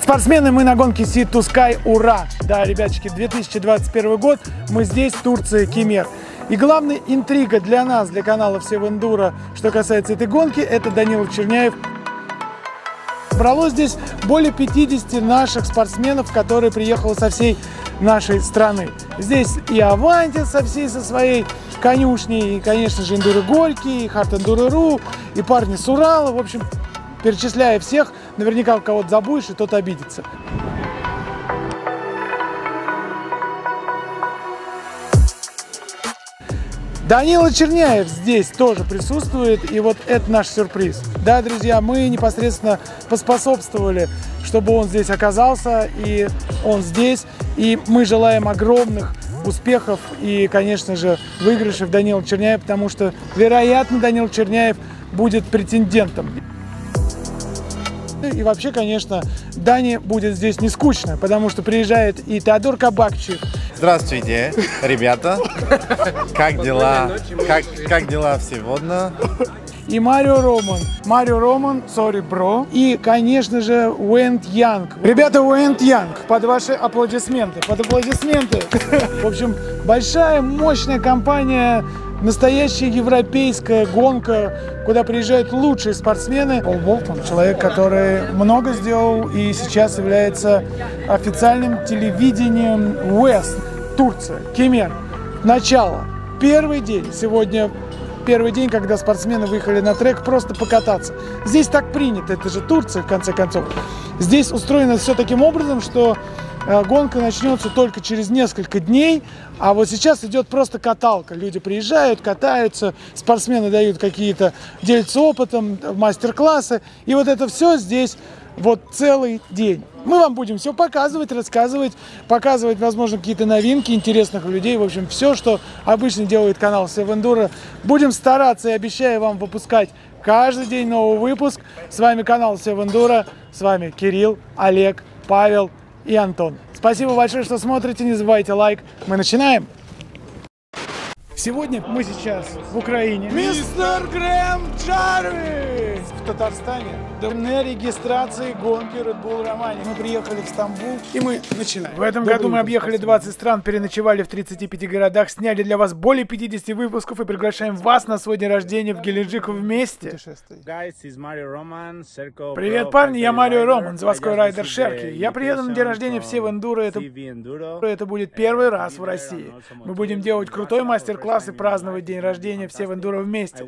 Привет, спортсмены! Мы на гонке Sea to Sky. Ура! Да, ребятчики, 2021 год. Мы здесь, Турция, Кемер. И главная интрига для нас, для канала Всевендуро, что касается этой гонки, это Данила Черняев. Собралось здесь более 50 наших спортсменов, которые приехали со всей нашей страны. Здесь и Аванти со своей конюшней, и, конечно же, Эндуро Горьки, и Хард Эндуро.ру, и парни с Урала. В общем, перечисляя всех, наверняка кого-то забудешь, и тот обидится. Данила Черняев здесь тоже присутствует, и вот это наш сюрприз. Да, друзья, мы непосредственно поспособствовали, чтобы он здесь оказался, и он здесь. И мы желаем огромных успехов и, конечно же, выигрышев Данила Черняева, потому что, вероятно, Данил Черняев будет претендентом. И вообще, конечно, Дане будет здесь не скучно, потому что приезжает и Теодор Кабакчик. Здравствуйте, ребята. Как дела? Как дела сегодня? И Марио Роман, sorry, bro. И, конечно же, Уэнд Янг. Ребята, Уэнд Янг, под ваши аплодисменты. Под аплодисменты. В общем, большая, мощная компания, настоящая европейская гонка, куда приезжают лучшие спортсмены. Пол Болтон, человек, который много сделал и сейчас является официальным телевидением West, Турция, Кемер. Начало. Первый день. Сегодня первый день, когда спортсмены выехали на трек просто покататься. Здесь так принято, это же Турция, в конце концов. Здесь устроено все таким образом, что гонка начнется только через несколько дней, а вот сейчас идет просто каталка. Люди приезжают, катаются, спортсмены дают какие-то, делятся опытом, мастер-классы. И вот это все здесь вот целый день. Мы вам будем все показывать, рассказывать, показывать, возможно, какие-то новинки интересных людей. В общем, все, что обычно делает канал Всевендуро. Будем стараться и обещаю вам выпускать каждый день новый выпуск. С вами канал Всевендуро, с вами Кирилл, Олег, Павел и Антон. Спасибо большое, что смотрите. Не забывайте лайк. Мы начинаем. Сегодня мы сейчас в Украине. Мистер Грэм Джарвис в Татарстане. На регистрации гонки Red Bull Romania. Мы приехали в Стамбул и мы начинаем. В этом году мы объехали 20 стран, переночевали в 35 городах, сняли для вас более 50 выпусков и приглашаем вас на свой день рождения в Геленджик вместе. Привет, парни, я Марио Роман, заводской райдер Шерки. Я приеду на день рождения Всевендуро. Это будет первый раз в России. Мы будем делать крутой мастер-класс и праздновать день рождения Всевендуро вместе.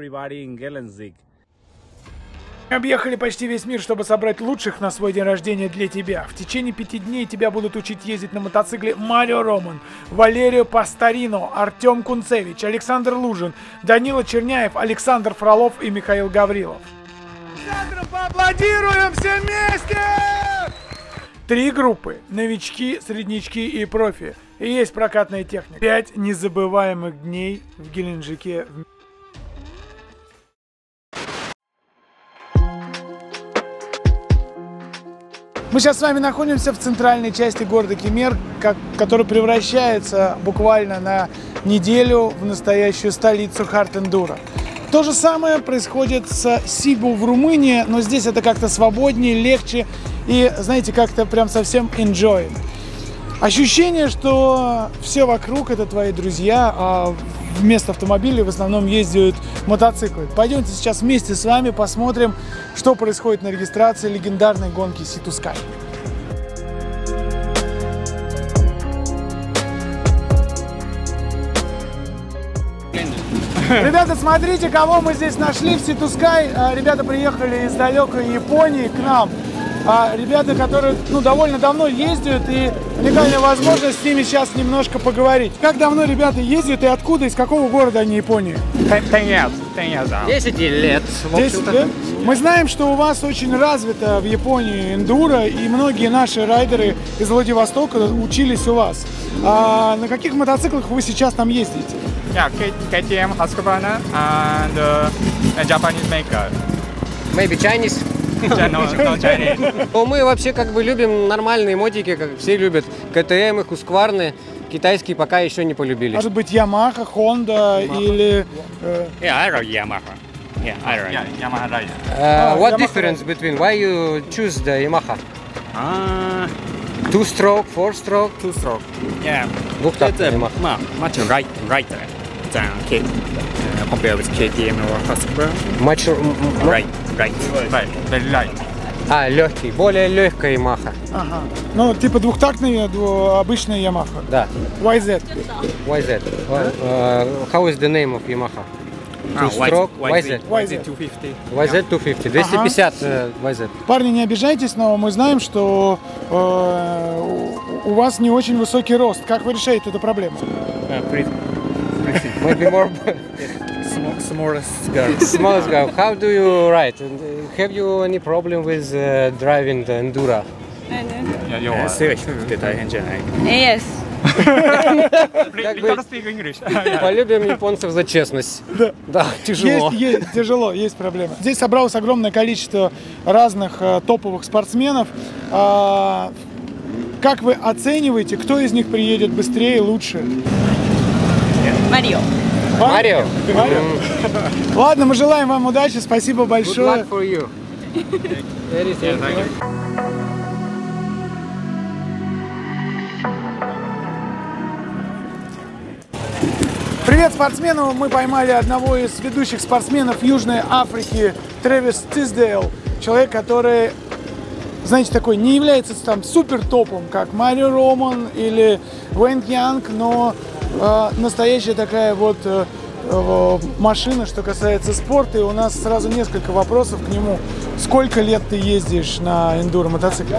Мы объехали почти весь мир, чтобы собрать лучших на свой день рождения для тебя. В течение 5 дней тебя будут учить ездить на мотоцикле Марио Роман, Валерио Пастарино, Артем Кунцевич, Александр Лужин, Данила Черняев, Александр Фролов и Михаил Гаврилов. Поаплодируем все вместе! 3 группы – новички, среднячки и профи. И есть прокатная техника. 5 незабываемых дней в Геленджике. Мы сейчас с вами находимся в центральной части города Кемер, который превращается буквально на неделю в настоящую столицу Хард Эндуро. То же самое происходит с Сибу в Румынии, но здесь это как-то свободнее, легче и, знаете, как-то прям совсем enjoy. Ощущение, что все вокруг это твои друзья, а вместо автомобилей в основном ездят мотоциклы. Пойдемте сейчас вместе с вами посмотрим, что происходит на регистрации легендарной гонки Sea to Sky. Ребята, смотрите, кого мы здесь нашли в Sea to Sky. Ребята приехали из далекой Японии к нам. Ребята, которые довольно давно ездят, и уникальная возможность с ними сейчас немножко поговорить. Как давно ребята ездят и откуда, из какого города они Японии? 10 лет. 10 лет? Мы знаем, что у вас очень развито в Японии эндуро, и многие наши райдеры из Владивостока учились у вас. На каких мотоциклах вы сейчас там ездите? KTM, Husqvarna and a Japanese maker. Maybe Chinese. Мы вообще как бы любим нормальные мотики, как все любят. КТМ, Husqvarna. Китайские пока еще не полюбили. Может быть, Yamaha, Honda или... I ride Yamaha. Yamaha rider. What difference between why you choose the Yamaha? Two-stroke, four-stroke? Two-stroke. Yeah. Двухтактная It's Yamaha. much lighter than compared with KTM or Husqvarna. Right. Very light. Легкий, более легкая Yamaha. Ага. Ну, типа двухтактная, обычная Yamaha. Да. YZ. YZ. How is the name of Yamaha? Two-stroke, YZ. YZ250. YZ250. 250 YZ. Парни, не обижайтесь, но мы знаем, что у вас не очень высокий рост. Как вы решаете эту проблему? Maybe more. Smallest girl. Smallest guy. How do you ride? Have you any problem with driving the Enduro? 強い低くて大変じゃない。 Yes. Как бы speak English. полюбим японцев за честность. Да, тяжело. Есть тяжело, есть проблема. Здесь собралось огромное количество разных топовых спортсменов. Как вы оцениваете, кто из них приедет быстрее, лучше? Mario. Марио. Ладно, мы желаем вам удачи, спасибо Good большое. luck for you. Very thank you. Привет спортсмену! Мы поймали одного из ведущих спортсменов Южной Африки, Трэвис Тисдейл. Человек, который, знаете, такой, не является там супер топом, как Марио Роман или Уэйн Янг, но настоящая такая вот машина, что касается спорта. И у нас сразу несколько вопросов к нему. Сколько лет ты ездишь на эндуро мотоцикле?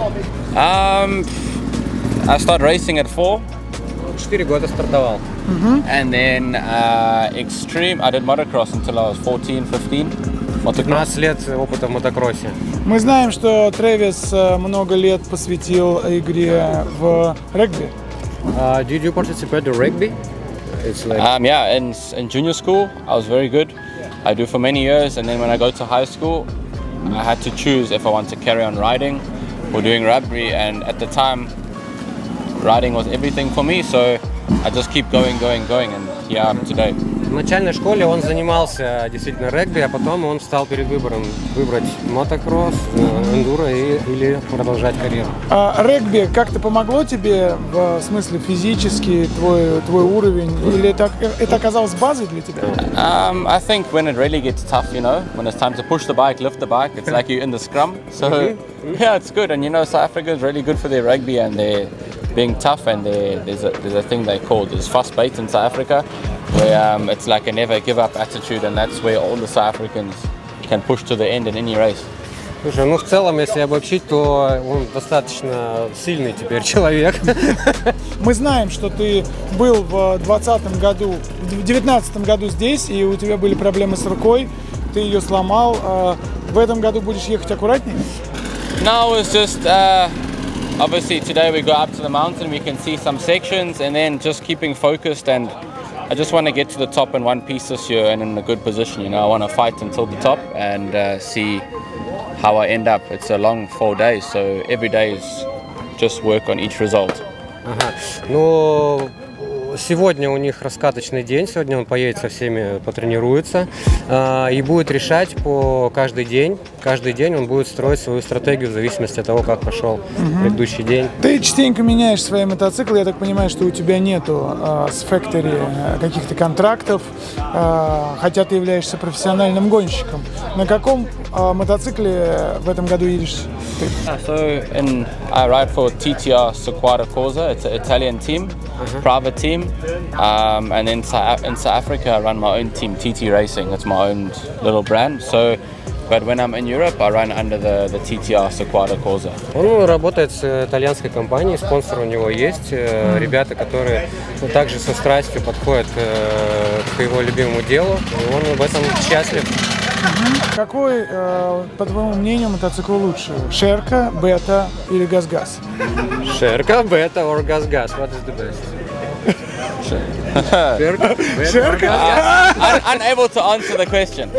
I started racing at 4, 4 года стартовал. and then extreme. I did motocross until I was 14, 15. Motocross. 15 лет опыта в мотокроссе. Мы знаем, что Трэвис много лет посвятил игре в регби. Did you participate in rugby? It's like Yeah, in junior school, I was very good. I do for many years, and then when I go to high school, I had to choose if I want to carry on riding or doing rugby. And at the time, riding was everything for me, so I just keep going, and here I am today. в начальной школе он занимался действительно регби, а потом он встал перед выбором выбрать мотокросс, эндуро или продолжать карьеру. Регби как-то помогло тебе в смысле физически, твой уровень, или это оказалось базой для тебя? I think when it really gets tough, when it's time to push the bike, lift the bike, it's like you're in the scrum. So yeah, it's good. And South Africa is really good for their rugby and their being tough. And there's a thing they call there's fast bait in South Africa, where it's like a never give up attitude, and that's where all the South Africans can push to the end in any race. Слушай, ну в целом, если обобщить, то он достаточно сильный теперь человек. Мы знаем, что ты был в 2020 году, в 2019 году здесь, и у тебя были проблемы с рукой, ты ее сломал. В этом году будешь ехать аккуратнее? No, it's just obviously today we go up to the mountain, we can see some sections, and then just keeping focused. And I just want to get to the top in one piece this year and in a good position. I want to fight until the top and see how I end up. It's a long 4 days, so every day is just work on each result. Ага. Ну, сегодня у них раскаточный день, сегодня он поедет со всеми, потренируется и будет решать по каждый день. Каждый день он будет строить свою стратегию в зависимости от того, как пошел предыдущий день. Ты частенько меняешь свои мотоциклы, я так понимаю, что у тебя нету с Factory каких-то контрактов, хотя ты являешься профессиональным гонщиком. На каком мотоцикле в этом году едешь ты? So I ride for TTR Sequata Corsa. It's an Italian team, private team, and then in South Africa I run my own team, TT Racing. It's my own little brand. So, but when I'm in Europe, I run under the TTR Sequata Corsa. Он работает с итальянской компанией, спонсор у него есть, ребята, которые также со страстью подходят к его любимому делу, и он в этом счастлив. Какой, по твоему мнению, мотоцикл лучше? Шерка, Бета или Газ-Газ? Шерка, Бета or Газ-Gaz? What is the best? Шерка? Unable to answer the question.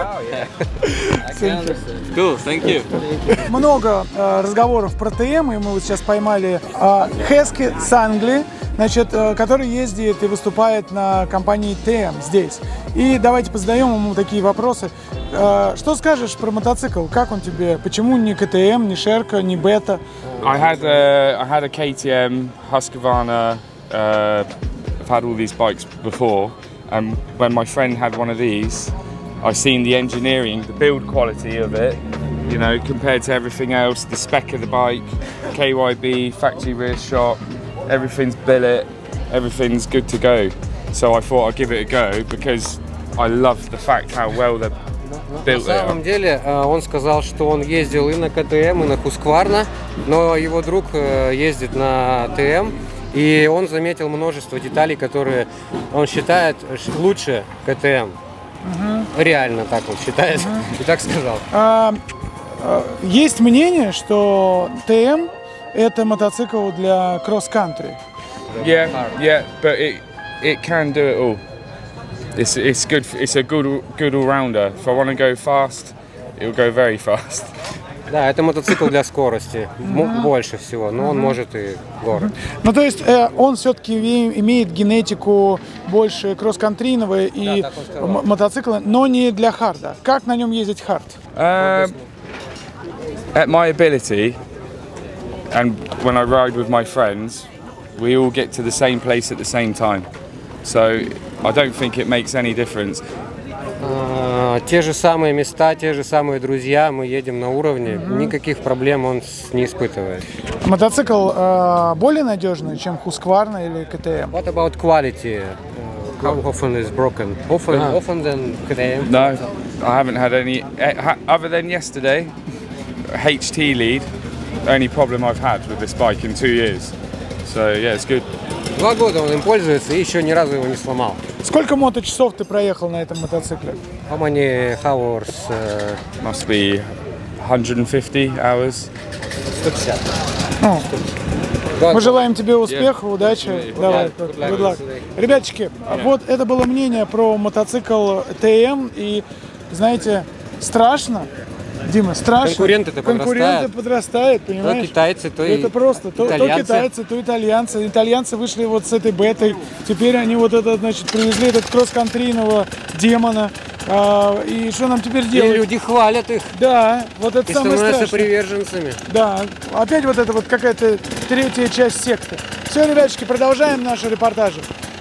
Cool, thank you. Много разговоров про ТМ, и мы вот сейчас поймали Хески с Англии, значит, который ездит и выступает на компании ТМ здесь. И давайте позадаем ему такие вопросы. Что скажешь про мотоцикл? Как он тебе? Почему не КТМ, не Шерка, не Бета? I had a KTM, Husqvarna. I've had all these bikes before, and when my friend had one of these, I seen the engineering, the build quality of it, you know, compared to everything else, the spec of the bike, KYB, factory rear shop, everything's billet, everything's good to go. So I thought I'd give it a go because I love the fact how well they're built. На самом деле он сказал, что он ездил и на КТМ, и на Husqvarna, но его друг ездит на ТМ, и он заметил множество деталей, которые он считает лучше КТМ. Реально так он считает, и так сказал. Есть мнение, что ТМ это мотоцикл для кросс-кантри. Yeah, but it can do it all. It's good. It's a good all-rounder. If I want to go fast, it'll go very fast. Да, это мотоцикл для скорости, больше всего, но он может и город. Ну, то есть он все-таки имеет генетику больше кросс-кантрийного и мотоцикла, но не для харда. Как на нем ездить хард? At my ability, and when I ride with my friends, we all get to the same place at the same time. So I don't think it makes any difference. Те же самые места, те же самые друзья, мы едем на уровне, никаких проблем он не испытывает. Мотоцикл более надежный, чем Husqvarna или KTM? What about quality? How often is broken? Often than KTM? No, I haven't had any, other than yesterday, HT lead, only problem I've had with this bike in 2 years. So yeah, it's good. 2 года он им пользуется и еще ни разу его не сломал. Сколько моточасов ты проехал на этом мотоцикле? How many hours? Must be 150 hours. 150. Мы желаем тебе успеха, удачи. Давай, good luck. Ребятчики, вот это было мнение про мотоцикл ТМ. И, знаете, страшно. Дима, страшно. Конкуренты подрастают, понимаешь? То китайцы, то это просто, то китайцы, то итальянцы. Итальянцы вышли вот с этой бетой. Теперь они вот это, значит, привезли этот кросс-кантрийного демона. И что нам теперь делать? И люди хвалят их. Да, вот это самое страшное. Становятся приверженцами. Да, опять вот это вот какая-то третья часть секты. Все, ребяточки, продолжаем наши репортажи.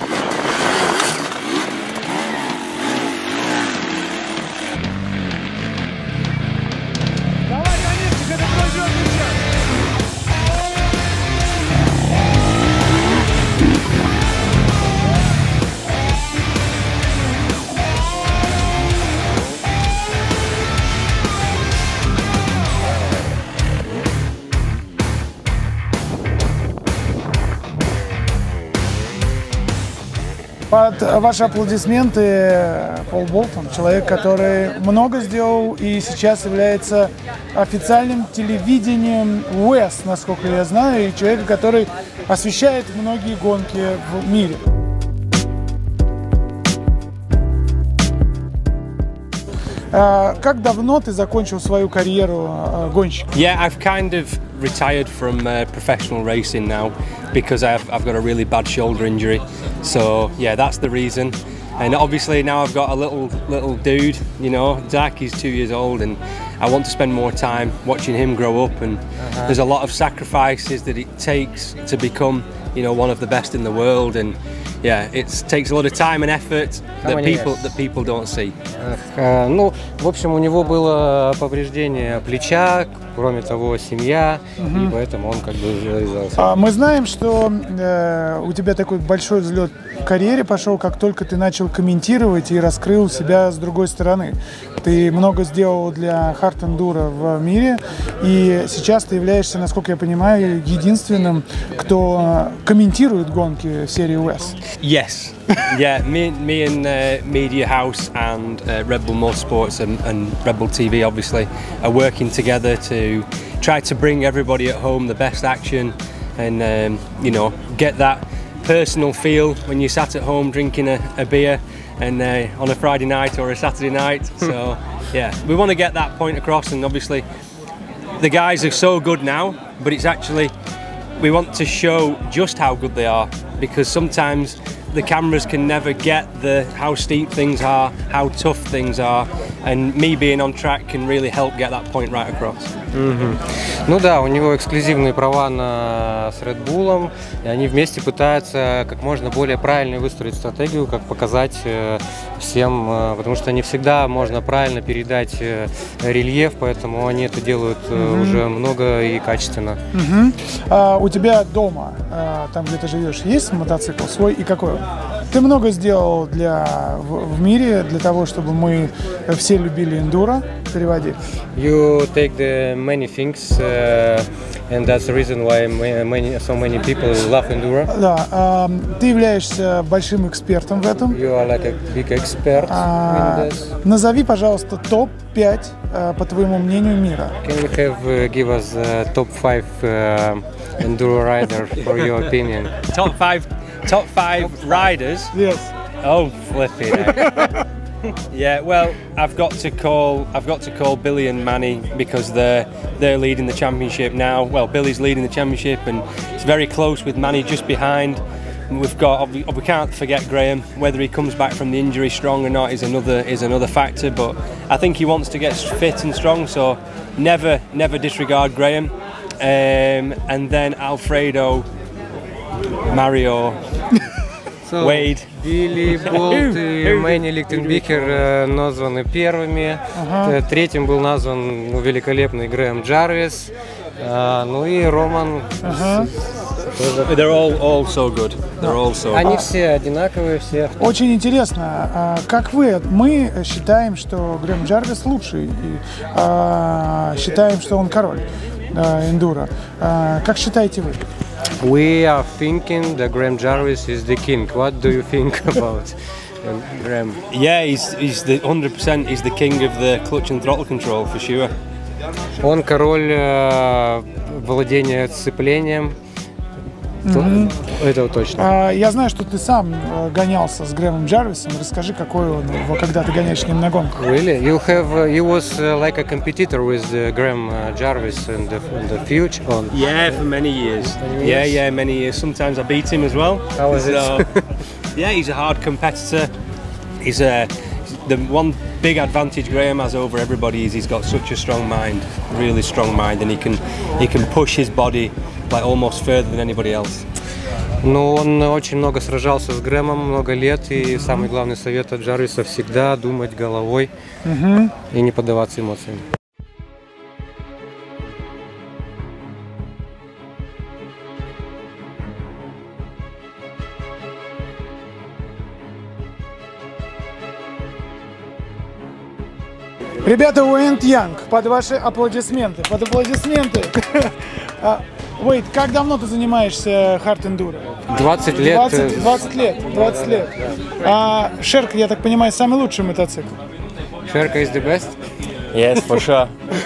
Под ваши аплодисменты Пол Болтон, человек, который много сделал и сейчас является официальным телевидением WES, насколько я знаю, и человек, который освещает многие гонки в мире. Как давно ты закончил свою карьеру гонщика? Yeah, I've kind of retired from professional racing now because I've got a really bad shoulder injury. So yeah, that's the reason. And obviously now I've got a little dude, you know, Zach, he's 2 years old, and I want to spend more time watching him grow up. And there's a lot of sacrifices that it takes to become, you know, one of the best in the world. And yeah, it takes a lot of time and effort that people don't see. Ну, в общем, у него было повреждение плеча, кроме того, семья, и поэтому он как бы реализовался. Мы знаем, что у тебя такой большой взлет в карьере пошел, как только ты начал комментировать и раскрыл себя с другой стороны. Ты много сделал для Hard Enduro в мире, и сейчас ты являешься, насколько я понимаю, единственным, кто комментирует гонки серии WES. Yes, yeah, me and Media House and Red Bull Motorsports and Red Bull TV obviously are working together to try to bring everybody at home the best action and you know, get that personal feel when you sat at home drinking a beer and on a Friday night or a Saturday night. So yeah, we want to get that point across, and obviously the guys are so good now, but it's actually, we want to show just how good they are, because sometimes the cameras can never get how steep things are, how tough things are, and me being on track can really help get that point right across. Ну да, у него эксклюзивные права с Red Bull, и они вместе пытаются как можно более правильно выстроить стратегию, как показать всем, потому что не всегда можно правильно передать рельеф, поэтому они это делают уже много и качественно. У тебя дома, там где ты живешь, есть мотоцикл свой и какой он? Ты много сделал в мире для того, чтобы мы все любили эндуро, переводи. You take the many things, and that's the reason why so many people love enduro. Да, ты являешься большим экспертом в этом. You are like a big expert in this. Назови, пожалуйста, топ-5 по твоему мнению мира. Can you give us top 5 enduro rider for your opinion? Top five riders. Yes. Oh, flipping heck. Yeah, well, I've got to call Billy and Manny because they're leading the championship now. Well, Billy's leading the championship, and it's very close with Manny just behind. We can't forget Graham. Whether he comes back from the injury strong or not is another factor. But I think he wants to get fit and strong, so never disregard Graham. And then Alfredo, Mario, Wade. Билли, Болт и Мэнни Лихтенбихер названы первыми. Третьим был назван великолепный Грэм Джарвис. Ну и Роман. They're all so good. They're all so good. Они все одинаковые, все. Очень интересно, как мы считаем, что Грэм Джарвис лучший, и считаем, что он король эндуро. Как считаете вы? We are thinking that Graham Jarvis is the king. What do you think about Graham? Yeah, he's the 100%. He's the king of the clutch and throttle control for sure. Он король владения сцеплением. Это точно. Я знаю, что ты сам гонялся с Грэмом Джарвисом. Расскажи, какой он, когда ты гоняешь с ним на гонках. Really? You was like a competitor with Graham Jarvis in the future? Yeah, for many years. Yeah, many years. Sometimes I beat him as well. How was it? Yeah, he's a hard competitor. The one big advantage Graham has over everybody is he's got such a strong mind, really strong mind, and he can push his body like almost further than anybody else. Но он очень много сражался с Грэмом, много лет, и самый главный совет от Джарвиса всегда думать головой и не поддаваться эмоциям. Ребята, Уэйт Янг, под ваши аплодисменты. Под аплодисменты. Уэйт, как давно ты занимаешься хард-эндуро? 20 лет. 20 лет. Шерк, я так понимаю, самый лучший мотоцикл. Шерка is the best? Yes, for sure.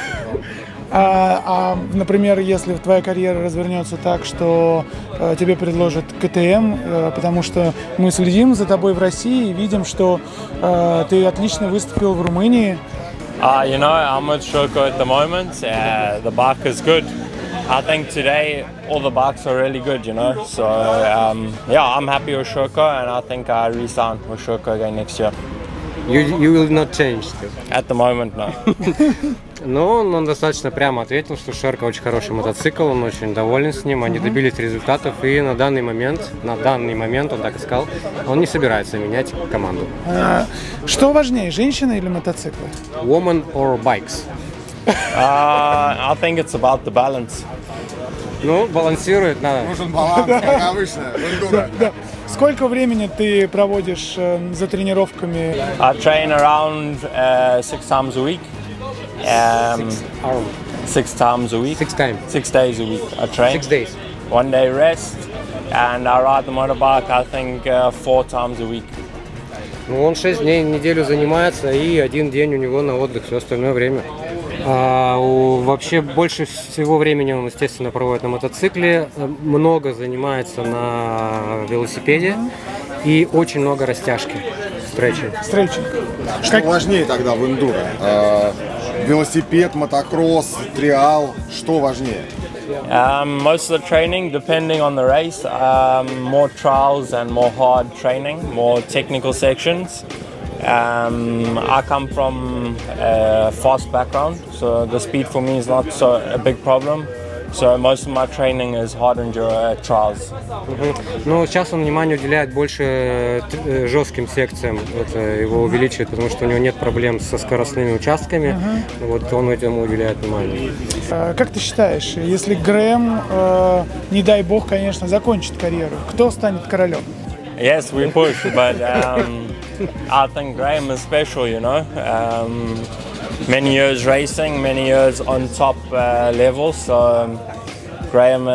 Например, если твоя карьера развернется так, что тебе предложат КТМ, потому что мы следим за тобой в России и видим, что ты отлично выступил в Румынии. You know, I'm with Sherco at the moment. The bike is good. I think today all the bikes are really good, you know. So yeah, I'm happy with Sherco, and I think I re-sign with Sherco again next year. You will not change? At the moment, no. Но он достаточно прямо ответил, что Шерка очень хороший мотоцикл, он очень доволен с ним, они добились результатов, и на данный момент, он так и сказал, он не собирается менять команду. Что важнее, женщина или мотоциклы? Woman or bikes? I think it's about the balance. Ну, балансирует надо. Нужен баланс, как обычно, в эндуро. Сколько времени ты проводишь за тренировками? I train around 6 times a week. 6 times a week. 6 times. 6 days a week. I train. 6 days. 1 day rest, and I ride the motorbike. I think 4 times a week. Ну, он 6 дней в неделю занимается, и 1 день у него на отдых, все остальное время. Вообще больше всего времени он, естественно, проводит на мотоцикле, много занимается на велосипеде и очень много растяжки, стретчинг. Что важнее тогда в эндуро? Велосипед, мотокросс, триал, что важнее? Most of the training, depending on the race, more trials and more hard training, more technical sections. I come from a fast background, so the speed for me is not so a big problem. So most of my training is hard enduro trials. Но сейчас он внимание уделяет больше жестким секциям. Это его увеличивает, потому что у него нет проблем со скоростными участками. Вот он этому уделяет внимание. Как ты считаешь, если Грэм, не дай бог, конечно, закончит карьеру, кто станет королем? Yes, we push, but I think Graham is special, you know. Many years racing, many years on top level, so Graham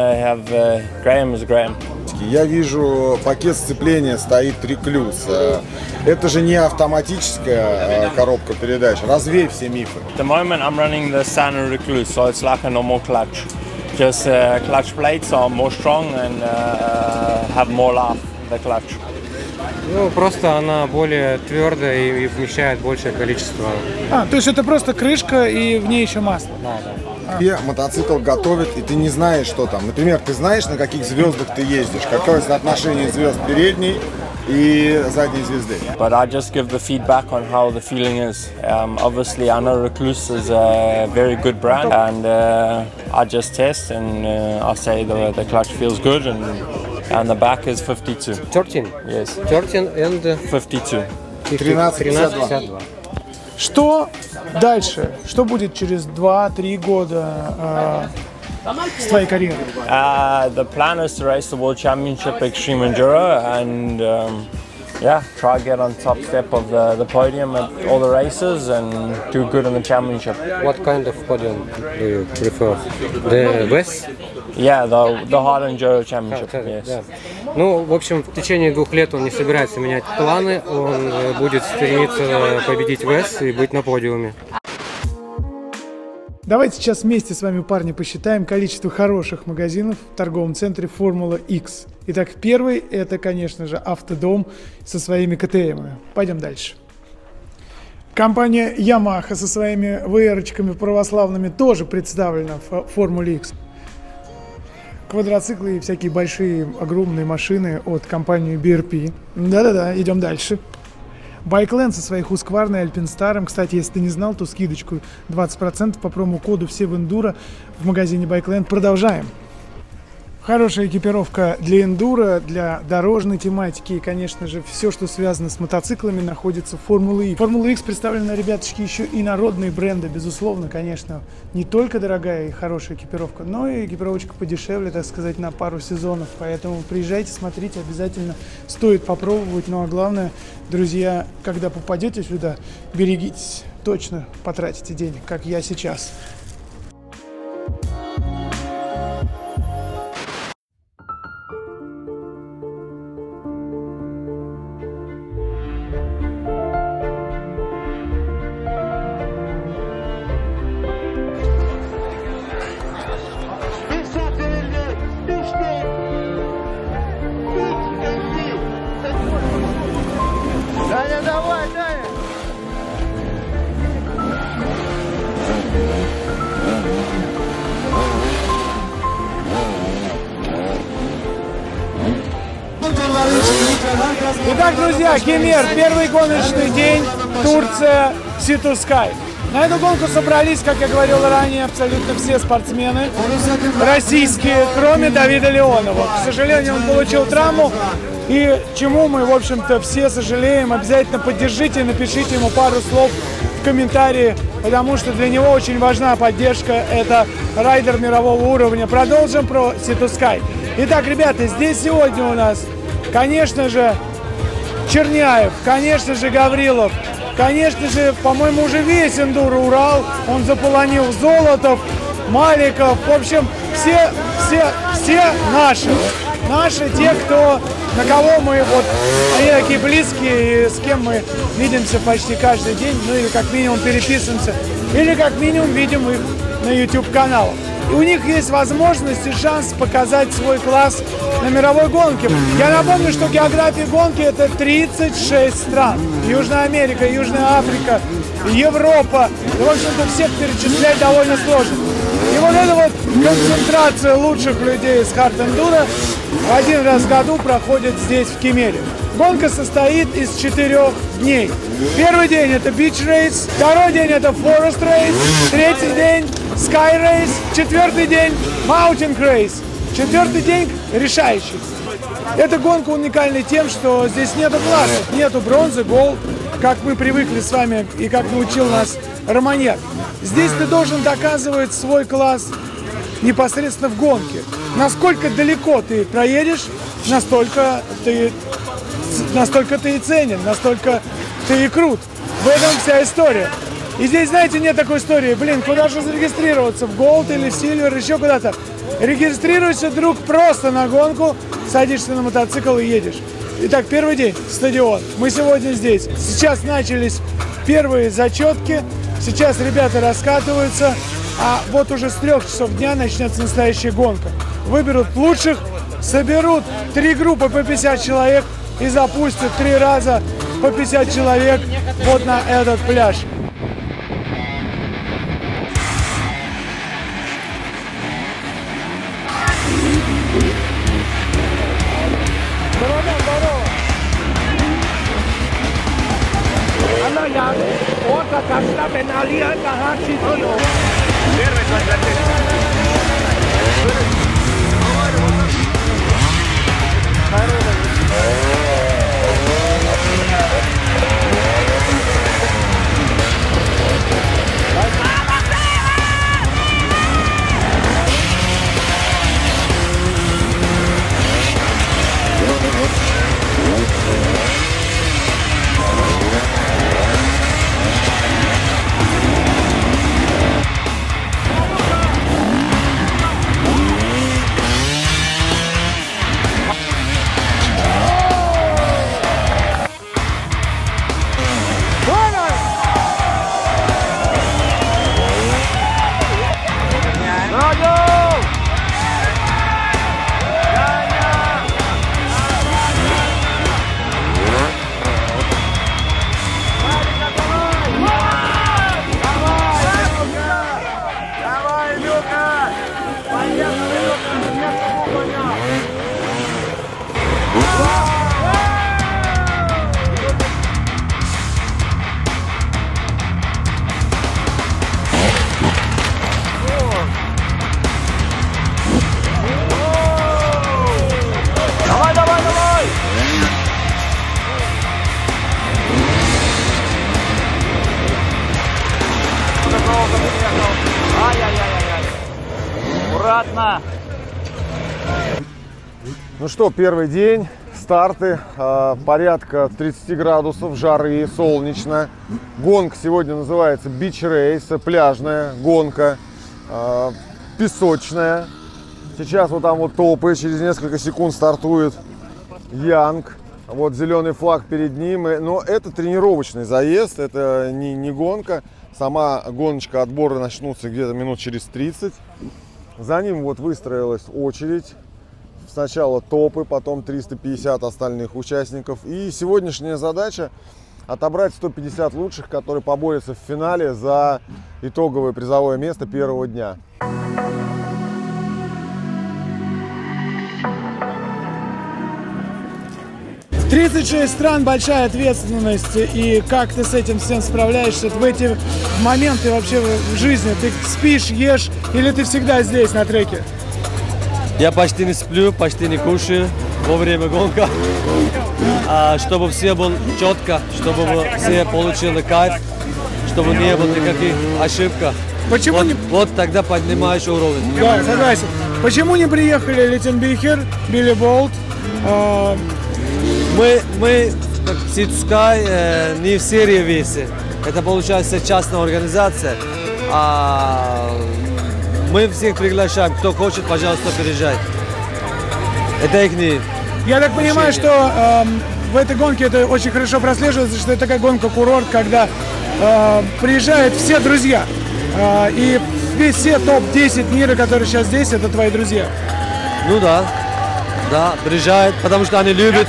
is Graham. Я вижу, пакет сцепления стоит Реклюз. Это же не автоматическая коробка передач. Развей все мифы. At the moment I'm running the Sano Recluse, so it's like a normal clutch. Just clutch plates are more strong and have more life, the clutch. Ну, просто она более твердая и вмещает большее количество. То есть это просто крышка и в ней еще масло? Да. Тебе мотоцикл готовят, и ты не знаешь, что там. Например, ты знаешь, на каких звездах ты ездишь, какое соотношение звезд передней и задней звезды. But I just give the feedback on how the feeling is. Obviously, I know Recluse is a very good brand, and I just test and I say the clutch feels good, and the back is 52. 13? Yes. 13 and 52. 13-52. Что дальше? Что будет через 2-3 года с твоей карьерой? The plan is to race the World Championship Extreme Enduro and try to get on top step of the podium at all the races and do good in the championship. What kind of podium do you prefer? The West? Yeah, the hard enduro championship. Yes. Да. Ну, в общем, в течение 2 лет он не собирается менять планы, он будет стремиться победить Вес и быть на подиуме. Давайте сейчас вместе с вами, парни, посчитаем количество хороших магазинов в торговом центре Формула X. Итак, первый – это, конечно же, Автодом со своими КТМами. Пойдем дальше. Компания Yamaha со своими VR-очками православными тоже представлена в Формуле X. Квадроциклы и всякие большие, огромные машины от компании BRP. Да-да-да, идем дальше. Байкленд со своей Husqvarna и Alpinstar. Кстати, если ты не знал, то скидочку 20% по промокоду «Все в эндуро» в магазине Байкленд. Продолжаем. Хорошая экипировка для эндуро, для дорожной тематики и, конечно же, все, что связано с мотоциклами, находится в Формуле X. Формула X представлена, ребяточки, еще и народные бренды, безусловно, конечно. Не только дорогая и хорошая экипировка, но и экипировочка подешевле, так сказать, на пару сезонов. Поэтому приезжайте, смотрите, обязательно стоит попробовать. Ну а главное, друзья, когда попадете сюда, берегитесь, точно потратите денег, как я сейчас. Итак, друзья, Кемер, первый гоночный день, Турция, Sea2 Sky. На эту гонку собрались, как я говорил ранее, абсолютно все спортсмены российские, кроме Давида Леонова. К сожалению, он получил травму, и чему мы, в общем-то, все сожалеем. Обязательно поддержите, напишите ему пару слов в комментарии, потому что для него очень важна поддержка. Это райдер мирового уровня. Продолжим про Sea2 Sky. Итак, ребята, здесь сегодня у нас, конечно же, Черняев, конечно же, Гаврилов, конечно же, по-моему, уже весь эндуро Урал, он заполонил Золотов, Маликов, в общем, все наши. Наши, те, на кого мы, вот, они такие близкие, и с кем мы видимся почти каждый день, ну или как минимум переписываемся, или как минимум видим их на YouTube-каналах. И у них есть возможность и шанс показать свой класс на мировой гонке. Я напомню, что география гонки это 36 стран. Южная Америка, Южная Африка, Европа. В общем-то, всех перечислять довольно сложно. И вот эта вот концентрация лучших людей из хард-эндуро один раз в году проходит здесь, в Кемере. Гонка состоит из 4 дней. Первый день это Beach Race, второй день это Forest Race, третий день Sky Race, четвертый день Mountain Race, четвертый день решающий. Эта гонка уникальна тем, что здесь нету классов, нету бронзы, голд, как мы привыкли с вами и как научил нас Романьяк. Здесь ты должен доказывать свой класс непосредственно в гонке. Насколько далеко ты проедешь, настолько ты и ценен, настолько ты и крут. В этом вся история. И здесь, знаете, нет такой истории, блин, куда же зарегистрироваться, в Gold или в Silver, еще куда-то. Регистрируйся, друг, просто на гонку, садишься на мотоцикл и едешь. Итак, первый день, стадион. Мы сегодня здесь. Сейчас начались первые зачетки, сейчас ребята раскатываются, а вот уже с 3 часов дня начнется настоящая гонка. Выберут лучших, соберут 3 группы по 50 человек и запустят 3 раза по 50 человек вот на этот пляж. Ну что, первый день, старты, порядка 30 градусов, жары, солнечно. Гонка сегодня называется Beach Race, пляжная гонка, песочная. Сейчас вот там вот топы, через несколько секунд стартует Янг. Вот зеленый флаг перед ним. Но это тренировочный заезд, это не гонка. Сама гоночка, отборы начнутся где-то минут через 30. За ним вот выстроилась очередь. Сначала топы, потом 350 остальных участников. И сегодняшняя задача отобрать 150 лучших, которые поборются в финале за итоговое призовое место первого дня. В 36 стран, большая ответственность. И как ты с этим всем справляешься в эти моменты вообще в жизни? Ты спишь, ешь или ты всегда здесь на треке? Я почти не сплю, почти не кушаю во время гонки, чтобы все было четко, чтобы все получили кайф, чтобы не было никаких ошибок. Почему вот, не... вот тогда поднимаешь уровень. Да, согласен. Почему не приехали Литтенбихер, Билли Болт? Мы как Sea2Sky, не в серии весе. Это получается частная организация. Мы всех приглашаем, кто хочет, пожалуйста, приезжай. Это их не... Я так понимаю, что в этой гонке это очень хорошо прослеживается, что это такая гонка-курорт, когда приезжают все друзья. И все топ-10 мира, которые сейчас здесь, это твои друзья. Ну да. да, приезжают, потому что они любят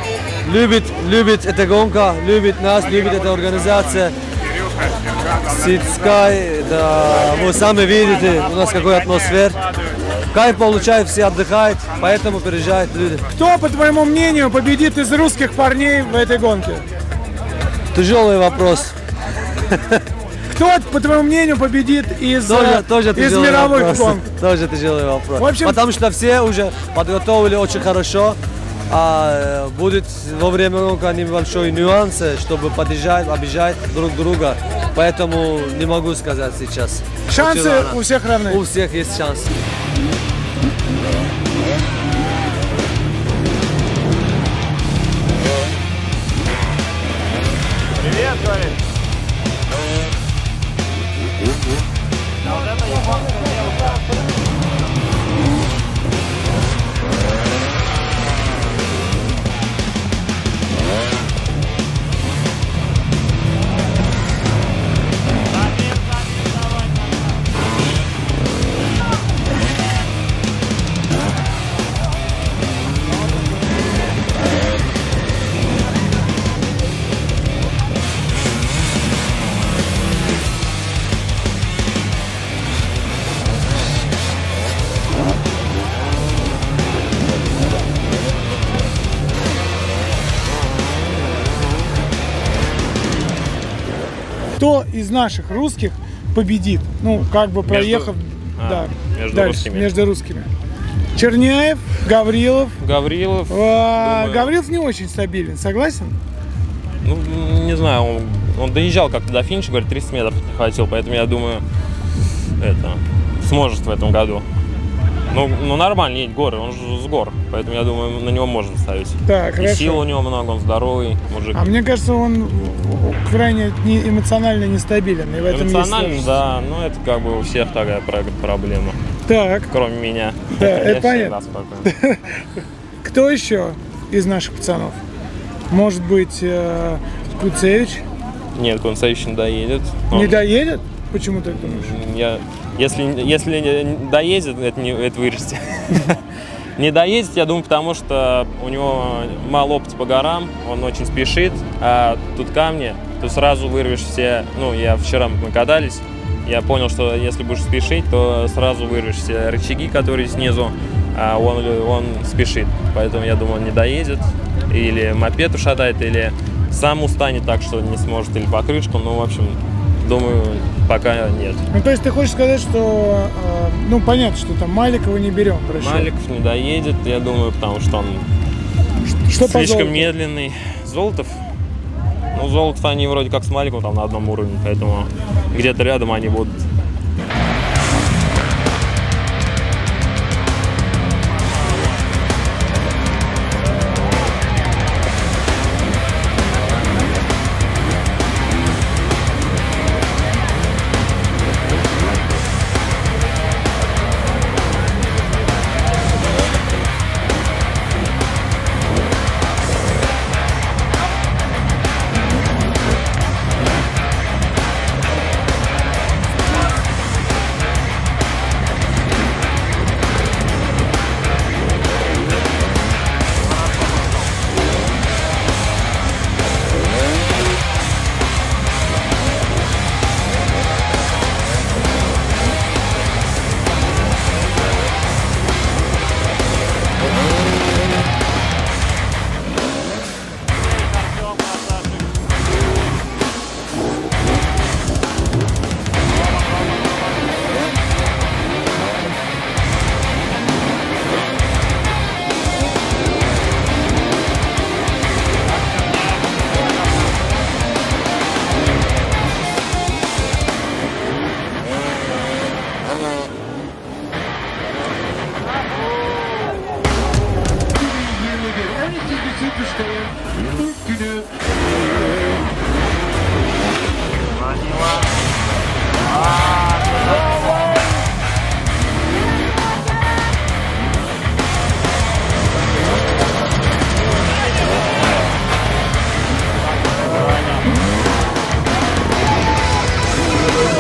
эта гонка, любят нас, любят эта организация. Sea Sky, да, вы сами видите, у нас какой атмосфер. Кайф получают, все отдыхают, поэтому приезжают люди. Кто, по твоему мнению, победит из русских парней в этой гонке? Тяжелый вопрос. Кто, по твоему мнению, победит из мировых гонок? Тоже тяжелый вопрос. В общем, потому что все уже подготовили очень хорошо. А будет во время гонки небольшой нюансы, чтобы подъезжать, обижать друг друга. Поэтому не могу сказать сейчас. Шансы у всех равны? У всех есть шанс. Привет, говорит. Кто из наших русских победит? Ну, как бы проехав между русскими. Черняев, Гаврилов. Гаврилов не очень стабилен, согласен? Ну, не знаю, он доезжал как-то до финиша, говорит, 30 метров не хватило, поэтому я думаю, сможет в этом году. Ну, нормально едет горы, он же с гор, поэтому я думаю, на него можно ставить. Так, хорошо. Сил у него много, он здоровый мужик. А мне кажется, он крайне эмоционально нестабилен. И в этом эмоционально, есть да, но это как бы у всех такая проблема. Так. Кроме меня. Да, это понятно. Кто еще из наших пацанов? Может быть, Куцевич? Нет, Куцевич не доедет. Не доедет? Почему ты думаешь? Если доедет, это вырежьте. Не доедет, я думаю, потому что у него мало опыта по горам, он очень спешит, а тут камни, то сразу вырвешь все. Ну, вчера мы катались, я понял, что если будешь спешить, то сразу вырвешь все рычаги, которые снизу, а он спешит. Поэтому я думаю, он не доедет, или мопед ушатает, или сам устанет так, что не сможет, или покрышку. Ну, в общем, думаю, пока нет. Ну, то есть ты хочешь сказать, что, ну, понятно, что там Маликова не берем, прощай. Маликов не доедет, я думаю, потому что он слишком медленный. Золотов? Ну, Золотов, они вроде как с Маликовым там на одном уровне, поэтому где-то рядом они будут.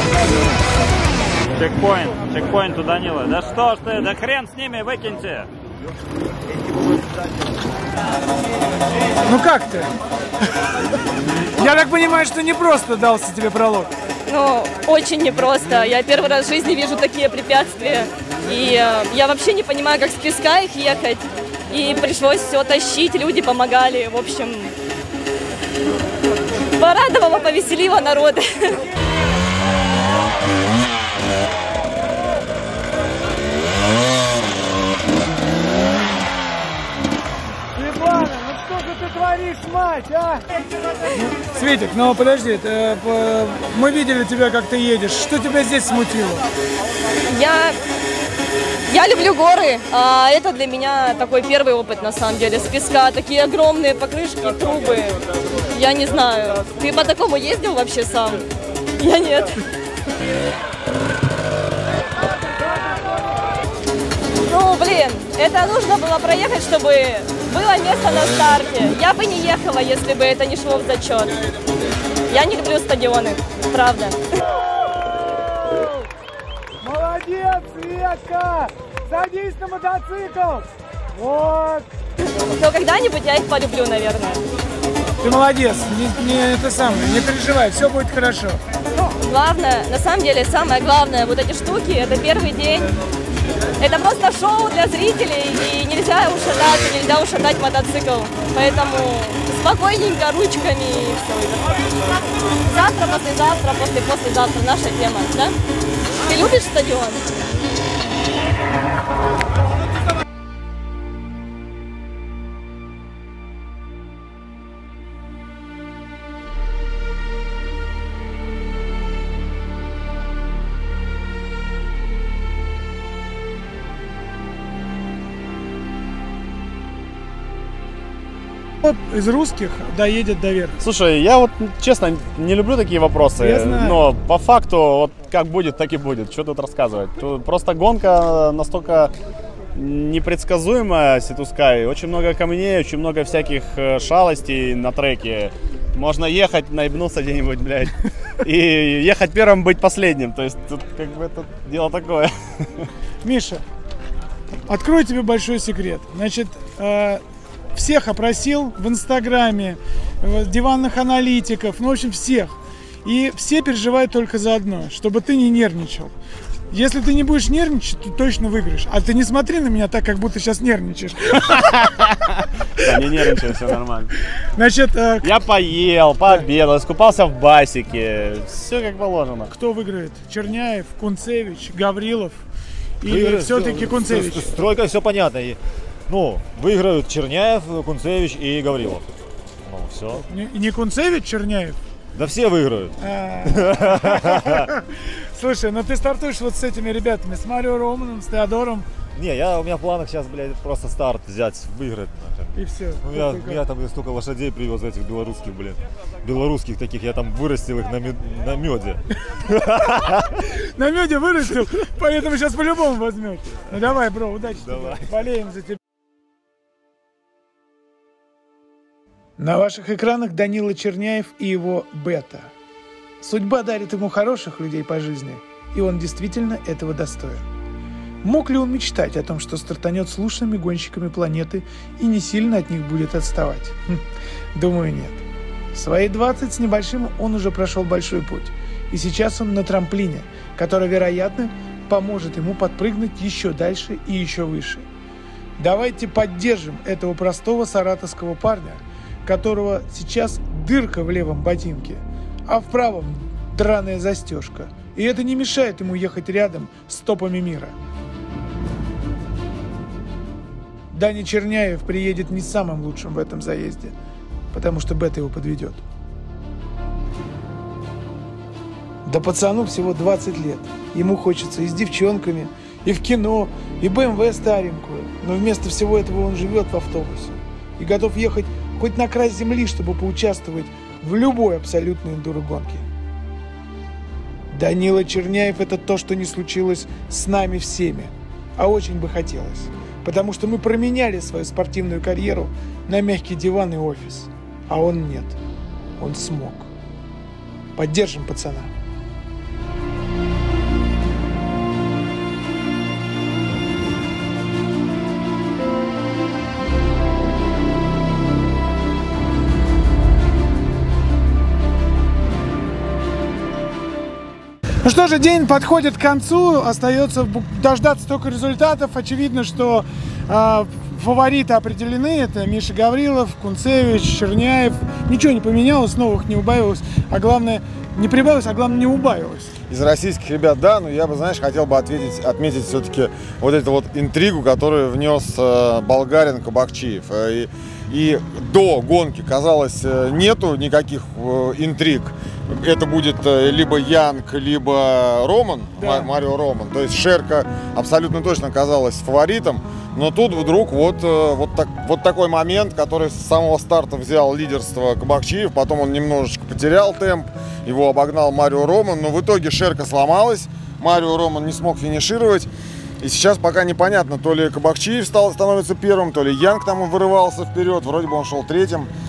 Чекпоинт у Данила. Да что ж ты, да хрен с ними, выкиньте. Ну как ты? Я так понимаю, что не просто дался тебе пролог. Ну, очень непросто. Я первый раз в жизни вижу такие препятствия. И я вообще не понимаю, как с песка их ехать. И пришлось все тащить, люди помогали. В общем, порадовало, повеселило народ. Светлана, ну что же ты творишь, мать, а? Светик, ну подожди, мы видели тебя, как ты едешь. Что тебя здесь смутило? Я люблю горы, а это для меня такой первый опыт, на самом деле, с песка. Такие огромные покрышки, трубы. Я не знаю, ты по такому ездил вообще сам? Я нет. Ну, блин, это нужно было проехать, чтобы было место на старте. Я бы не ехала, если бы это не шло в зачет. Я не люблю стадионы, правда. Молодец, Светка! Садись на мотоцикл! Вот! Но когда-нибудь я их полюблю, наверное. Ты молодец, не переживай, все будет хорошо. Главное, на самом деле, самое главное, вот эти штуки, это первый день. Это просто шоу для зрителей, и нельзя ушатать мотоцикл. Поэтому спокойненько, ручками и все. Завтра, послезавтра, послезавтра наша тема, да? Ты любишь стадион? Из русских доедет до верха. Слушай, я вот честно не люблю такие вопросы, но по факту вот как будет, так и будет. Что тут рассказывать? Тут просто гонка настолько непредсказуемая, Ситускай. Очень много камней, очень много всяких шалостей на треке. Можно ехать, наебнуться где-нибудь, блядь, и ехать первым, быть последним. То есть тут как бы это дело такое. Миша, открою тебе большой секрет. Значит, всех опросил в Инстаграме, диванных аналитиков, ну, в общем, всех. И все переживают только за одно, чтобы ты не нервничал. Если ты не будешь нервничать, то точно выиграешь. А ты не смотри на меня так, как будто сейчас нервничаешь. Да, не нервничаю, все нормально. Значит, я поел, пообедал, искупался в басике. Все как положено. Кто выиграет? Черняев, Кунцевич, Гаврилов? Или все-таки Кунцевич? Стройка, все понятно. Ну, выиграют Черняев, Кунцевич и Гаврилов. Ну, все. Не Кунцевич, Черняев? Да все выиграют. Слушай, ну ты стартуешь вот с этими ребятами, с Марио Романом, с Теодором. Не, у меня в планах сейчас, блядь, просто старт взять, выиграть. И все. Я там столько лошадей привез этих белорусских, блин. Белорусских таких, я там вырастил их на меде. На меде вырастил, поэтому сейчас по-любому возьмете. Ну давай, бро, удачи. Давай. Болеем за тебя. На ваших экранах Данила Черняев и его Бета. Судьба дарит ему хороших людей по жизни, и он действительно этого достоин. Мог ли он мечтать о том, что стартанет с лучшими гонщиками планеты и не сильно от них будет отставать? Думаю, нет. В свои 20 с небольшим он уже прошел большой путь, и сейчас он на трамплине, который, вероятно, поможет ему подпрыгнуть еще дальше и еще выше. Давайте поддержим этого простого саратовского парня, которого сейчас дырка в левом ботинке, а в правом драная застежка. И это не мешает ему ехать рядом с топами мира. Даня Черняев приедет не самым лучшим в этом заезде, потому что Бета его подведет. Да пацану всего 20 лет. Ему хочется и с девчонками, и в кино, и БМВ старенькую. Но вместо всего этого он живет в автобусе и готов ехать хоть на край земли, чтобы поучаствовать в любой абсолютной эндуро-гонке. Данила Черняев – это то, что не случилось с нами всеми, а очень бы хотелось, потому что мы променяли свою спортивную карьеру на мягкий диван и офис, а он нет, он смог. Поддержим пацана. Ну что же, день подходит к концу, остается дождаться только результатов. Очевидно, что фавориты определены. Это Миша Гаврилов, Кунцевич, Черняев. Ничего не поменялось, новых не убавилось. А главное, не прибавилось, а главное, не убавилось. Из российских ребят, да, но я бы, знаешь, хотел бы отметить все-таки вот эту вот интригу, которую внес болгарин Кабакчиев. И до гонки, казалось, нету никаких интриг. Это будет либо Янг, либо Роман, да. Марио Роман. То есть Шерка абсолютно точно казалась фаворитом. Но тут вдруг вот такой момент, который с самого старта взял лидерство Кабакчиев. Потом он немножечко потерял темп, его обогнал Марио Роман. Но в итоге Шерка сломалась, Марио Роман не смог финишировать. И сейчас пока непонятно, то ли Кабакчиев становится первым, то ли Янг там вырывался вперед. Вроде бы он шел третьим.